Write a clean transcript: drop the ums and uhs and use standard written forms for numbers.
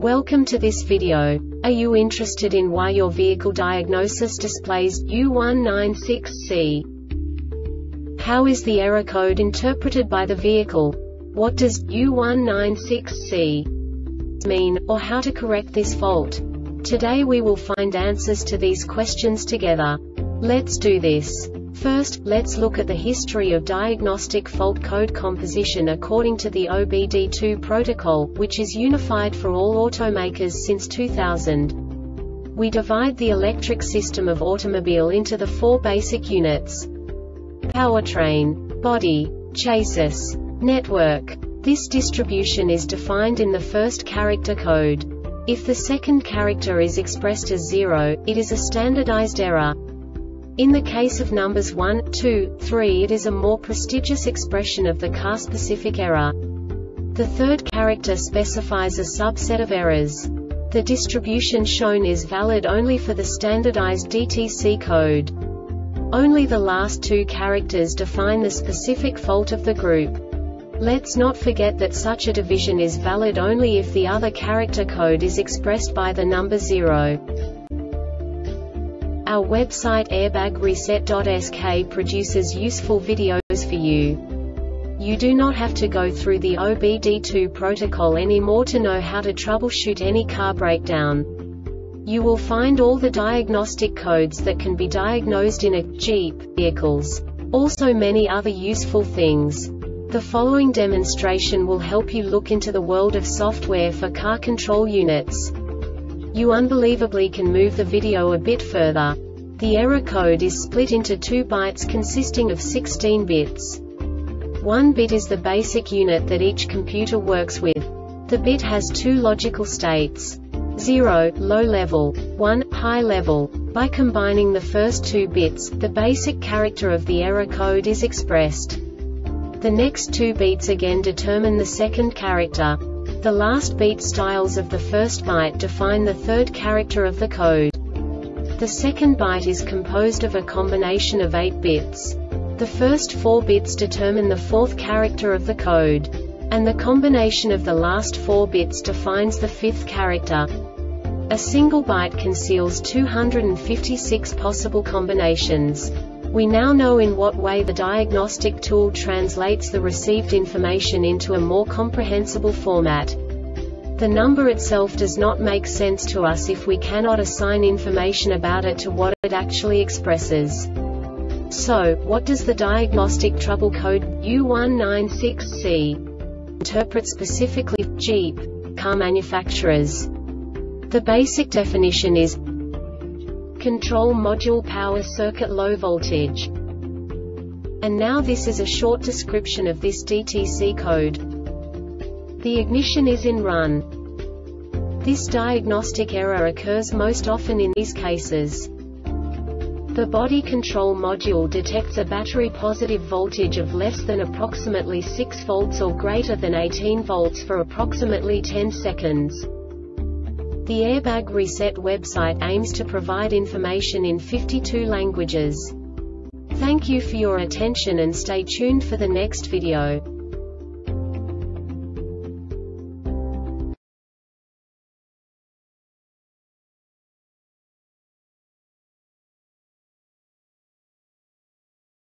Welcome to this video. Are you interested in why your vehicle diagnosis displays U196C? How is the error code interpreted by the vehicle? What does U196C mean, or how to correct this fault? Today we will find answers to these questions together. Let's do this. First, let's look at the history of diagnostic fault code composition according to the OBD2 protocol, which is unified for all automakers since 2000. We divide the electric system of automobile into the four basic units: powertrain, body, chassis, network. This distribution is defined in the first character code. If the second character is expressed as 0, it is a standardized error. In the case of numbers 1, 2, 3, it is a more prestigious expression of the car-specific error. The third character specifies a subset of errors. The distribution shown is valid only for the standardized DTC code. Only the last two characters define the specific fault of the group. Let's not forget that such a division is valid only if the other character code is expressed by the number 0. Our website airbagreset.sk produces useful videos for you. You do not have to go through the OBD2 protocol anymore to know how to troubleshoot any car breakdown. You will find all the diagnostic codes that can be diagnosed in a Jeep vehicles. Also many other useful things. The following demonstration will help you look into the world of software for car control units. You unbelievably can move the video a bit further. The error code is split into 2 bytes consisting of 16 bits. 1 bit is the basic unit that each computer works with. The bit has 2 logical states: 0, low level, 1, high level. By combining the first 2 bits, the basic character of the error code is expressed. The next 2 beats again determine the second character. The last beat styles of the first byte define the third character of the code. The second byte is composed of a combination of 8 bits. The first 4 bits determine the fourth character of the code. And the combination of the last 4 bits defines the fifth character. A single byte conceals 256 possible combinations. We now know in what way the diagnostic tool translates the received information into a more comprehensible format. The number itself does not make sense to us if we cannot assign information about it to what it actually expresses. So, what does the diagnostic trouble code U196C interpret specifically for Jeep car manufacturers? The basic definition is control module power circuit low voltage. And now this is a short description of this DTC code. The ignition is in run. This diagnostic error occurs most often in these cases. The body control module detects a battery positive voltage of less than approximately 6 volts or greater than 18 volts for approximately 10 seconds. The Airbag Reset website aims to provide information in 52 languages. Thank you for your attention and stay tuned for the next video.